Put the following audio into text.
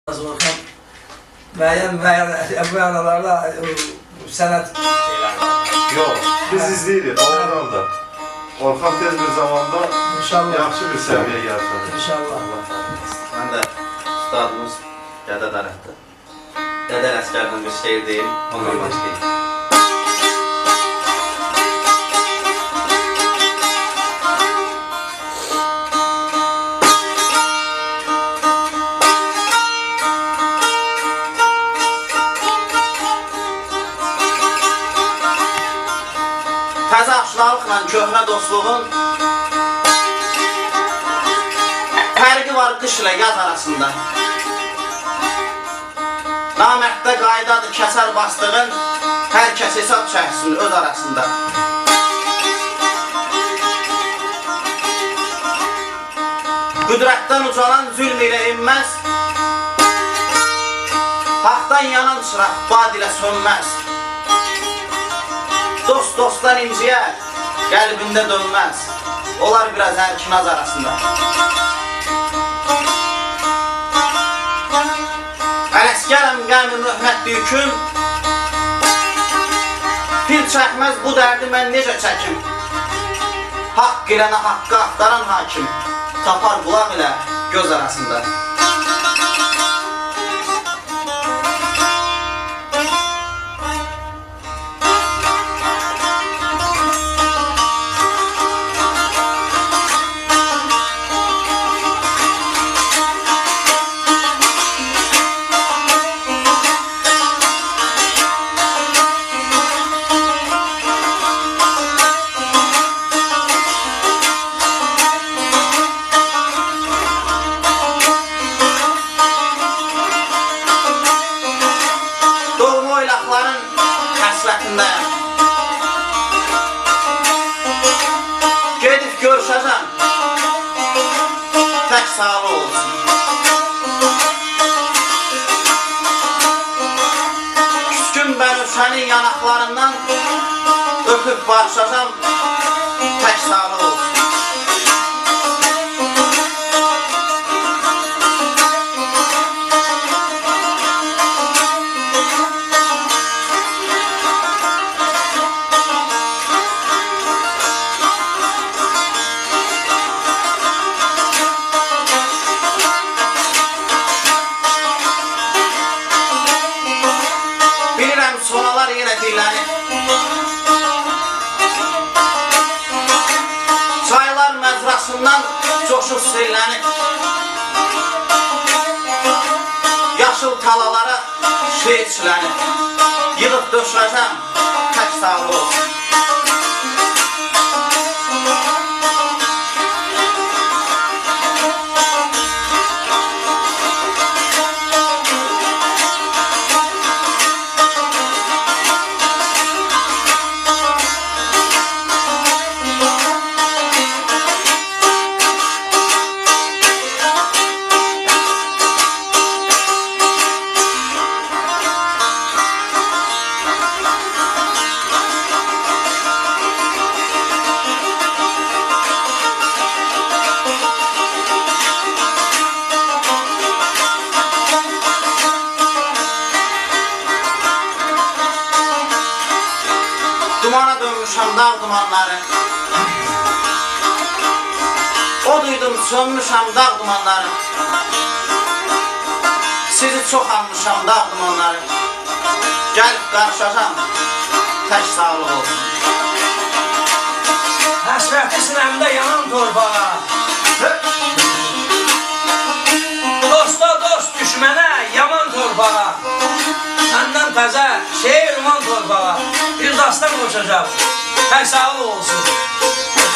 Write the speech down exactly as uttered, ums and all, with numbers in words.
Orxan müəyyən müəyyən mənalarda sənət şeylər var. Yox, biz izləyirik, doğrudan da. Orxan tez bir zamanda yaxşı bir səviyyə gəlsin. İnşallah. Mən də ustadımız Dədə Dərətdir. Dədə Əsgərdən bir şeir deyim, ondan başlayayım. Təzə aşınalıqla köhnə dostluğun fərqi var qış ilə yaz arasında. Namərddə qaydadır kəsər bastığın, hər kəs hesab çəksin öz arasında. Qüdrətdən ucalan zülm ilə inməz, haqdan yanan çıraq bad ilə sönməz. Dost dostdan inciyər, qəlbində dönməz, olar biraz ərkinaz arasında. Ələskərəm qəmi mühmətli yüküm, fil çəkməz bu dərdi mən necə çəkim. Haqq ilə haqqı axtaran hakim, tapar qulaq ilə göz arasında. Gedib görüşəcəm, tək sağlı olsun. Küskün bənövşənin yanaqlarından öpüb barışacam, tək sağlı olsun. Sonalar yenə dillənir, çaylar məzrasından coşub sirlənir. Yaşıl talalara şey içlənir, yığıb döşləsəm tək sağlı olsun. Dumana dönmüşəm dağ dumanları, o duydum sönmüşəm dağ dumanları. Sizi çox almışam dağ dumanları, gəlib qarışacam, tək sağlıq olsun. Həsrəti sinəmdə yanan torbağa, dosta dost düşmənə yaman torbağa. Səndən təzə şeir uman torbağa, bir dastan qoşacaq, tək sağlıq olsun.